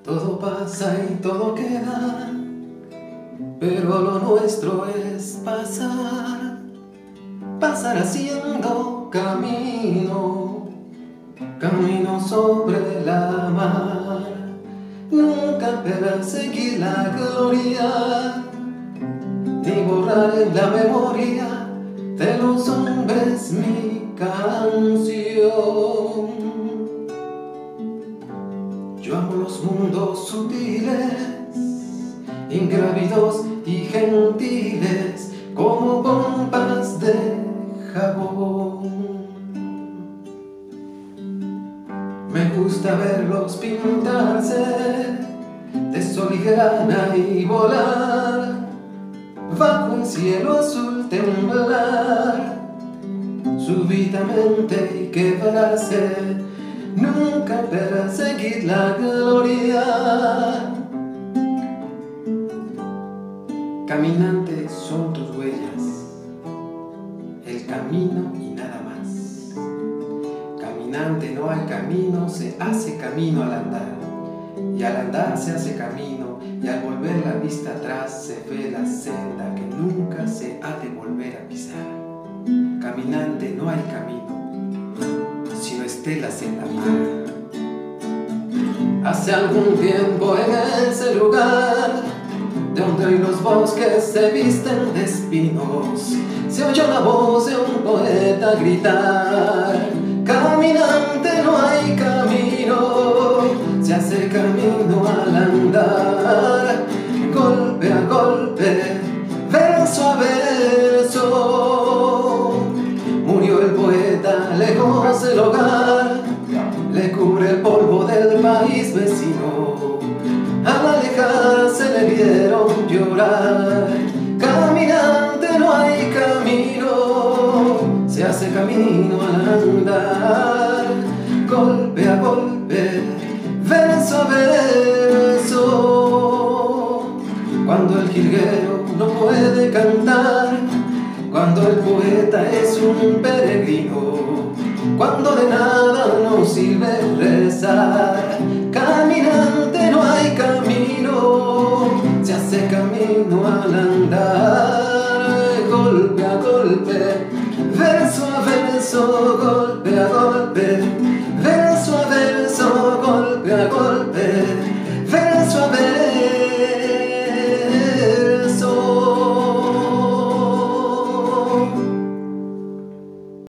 Todo pasa y todo queda, pero lo nuestro es pasar, pasar haciendo camino, camino sobre la mar. Nunca perseguir la gloria, ni borrar en la memoria de los hombres mi canción. Yo amo los mundos sutiles, ingrávidos y gentiles, como pompas de jabón. Me gusta verlos pintarse de sol y grana y volar, bajo el cielo azul temblar, súbitamente y quebrarse. Nunca perseguir la gloria. Caminantes son tus huellas, el camino y nada más. Caminante no hay camino, se hace camino al andar. Y al andar se hace camino, y al volver la vista atrás se ve la senda que nunca se ha de volver a pisar. Caminante no hay camino, sino estelas en la mar. Hace algún tiempo en ese lugar, de donde hoy los bosques se visten de espinos, se oyó la voz de un poeta gritar: caminante no hay camino, se hace camino al andar, golpe a golpe, verso a verso. Murió el poeta lejos del hogar, le cubre el polvo del país vecino. Al alejarse le vieron llorar. Caminante no hay camino, se hace camino al andar, golpe a golpe, verso a verso. Cuando el jilguero no puede cantar, cuando el poeta es un peregrino, cuando de nada nos sirve rezar. Caminante no hay camino, se hace camino al andar, golpe a golpe, verso a verso, golpe a golpe.